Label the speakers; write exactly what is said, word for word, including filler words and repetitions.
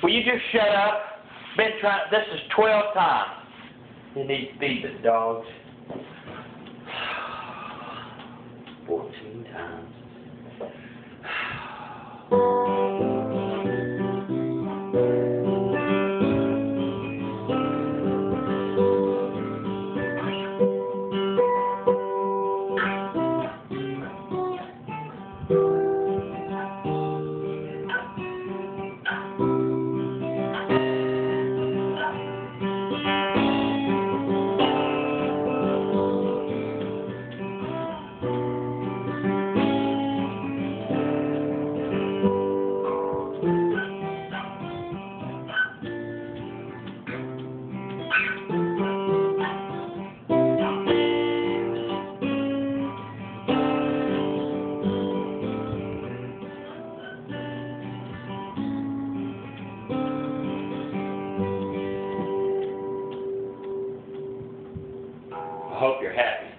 Speaker 1: Will you just shut up? Been trying. This is twelve times. You need to feed the dogs. Fourteen times. I hope you're happy.